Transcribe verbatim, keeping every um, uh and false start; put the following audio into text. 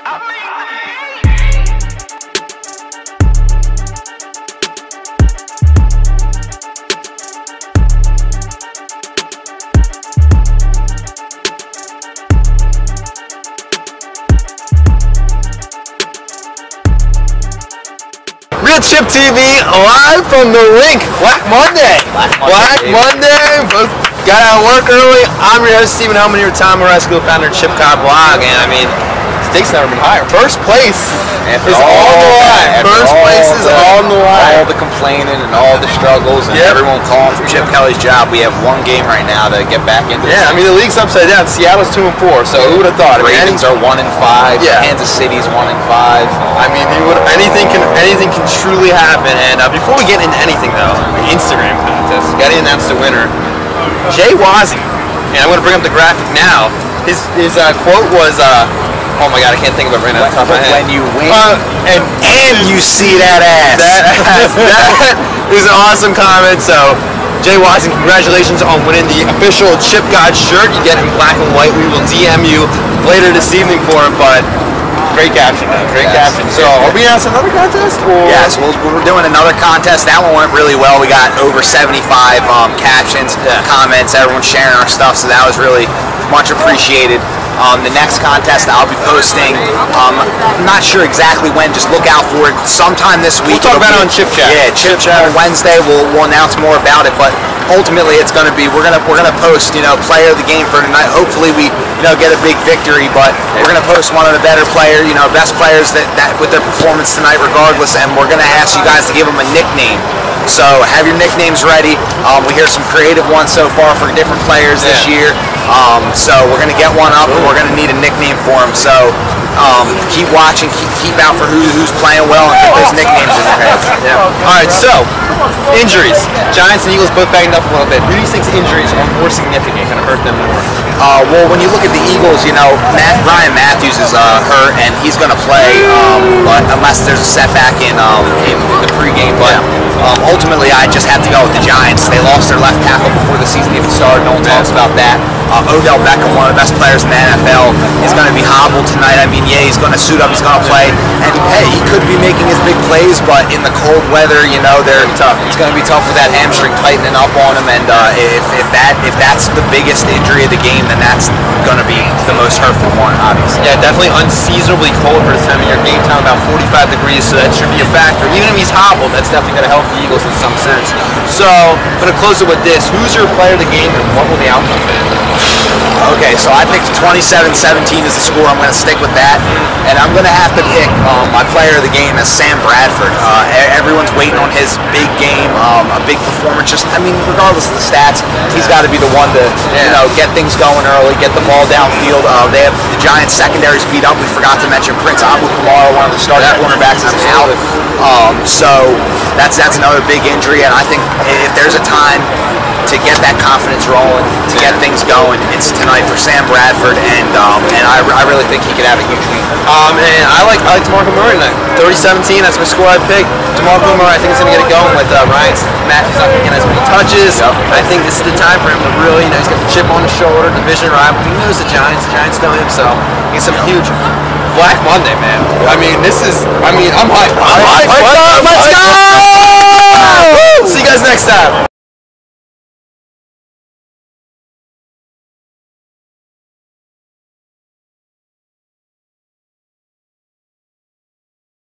Real Chip T V, live from the Linc. Black Monday. Black Monday. Black Monday. Both got out of work early. I'm your host, Stephen Hellman, your time high school founder of Chip Cod Blog, and I mean, stakes never been higher. First place After is all on the line. that, First all place is the, on the line. All the complaining and all the struggles and Yep. everyone calling for Chip Kelly's job. We have one game right now to get back into. Yeah, I mean the league's upside down. Seattle's two and four, so who would have thought? I mean, Ravens are one and five. Yeah. Kansas City's one and five. I mean, you would, anything can anything can truly happen. And uh, before we get into anything, though, the Instagram contest, got to announce the winner, Jay Wazzy. And I'm going to bring up the graphic now. His his uh, quote was, uh, "Oh my God, I can't think of it right now." Off the top of my head. When you win uh, and and you see that ass. that ass, that is an awesome comment. So, Jay Wazzy, congratulations on winning the official Chip God shirt. You get it in black and white. We will D M you later this evening for it, but. Great caption, man. Great Yes. caption. So, are we announcing another contest? Or? Yes, we'll, we're doing another contest. That one went really well. We got over seventy-five um, captions, Yeah. comments, everyone sharing our stuff, so that was really much appreciated. Um, the next contest I'll be posting, um, I'm not sure exactly when, just look out for it sometime this week. We'll talk about it It'll on be- Chip Chat. Yeah, Chip Chat on Wednesday. We'll, we'll announce more about it, but ultimately it's going to be, we're going to we're going to post, you know, player of the game for tonight. Hopefully we, you know, get a big victory, but we're going to post one of the better players, you know, best players that, that with their performance tonight regardless, and we're going to ask you guys to give them a nickname. So have your nicknames ready. Um, we hear some creative ones so far for different players this Yeah. year. Um, so we're going to get one up, and we're going to need a nickname for them. So um, keep watching, keep, keep out for who, who's playing well, and get those nicknames in your head. Yeah. All right, so injuries. Giants and Eagles both banged up a little bit. Who do you think's injuries are more significant, going to hurt them more? Uh, well, when you look at the Eagles, you know, Matt, Ryan Matthews is uh, hurt, and he's going to play, um, but unless there's a setback in, um, in the pregame. But um, ultimately, I just have to go with the Giants. They lost their left tackle before the season even started. No one talks about that. Uh, Odell Beckham, one of the best players in the N F L, is going to be hobbled tonight. I mean, yeah, he's going to suit up, he's going to play, and hey, he could be making his big plays, but in the cold weather, you know, they're tough. It's going to be tough with that hamstring tightening up on him, and uh, if, if that if that's the biggest injury of the game, then that's going to be the most hurtful one, obviously. Yeah, definitely unseasonably cold for this time of year. Game time about forty-five degrees, so that should be a factor. Even if he's hobbled, that's definitely going to help the Eagles in some sense. So, I'm going to close it with this. Who's your player of the game, and what will the outcome be? Okay, so I picked twenty-seven seventeen as the score. I'm going to stick with that. And I'm going to have to pick um, my player of the game as Sam Bradford. Uh, e- everyone's waiting on his big game, um, a big performance. Just, I mean, regardless of the stats, he's got to be the one to, you know, get things going early, get the ball downfield. Uh, they have the Giants secondaries beat up. We forgot to mention Prince Abu Kamara, one of the starting cornerbacks, is out. Um, so that's that's another big injury. And I think if there's a time to get that confidence rolling, to get things going, it's tonight for Sam Bradford, and um, and I, I really think he could have a huge week. Um, and I like I like DeMarco Murray tonight. thirty seventeen, that's my score I picked. DeMarco Murray, I think it's going to get it going with uh, Ryan Matt. He's not going to get as many touches. Yep. I think this is the time for him to really, you know, he's got the chip on his shoulder, division rival. He knows the Giants. The Giants know him, so he's some huge Black Monday, man. I mean, this is, I mean, I'm hyped. I'm hyped. Let's go! See you guys next time.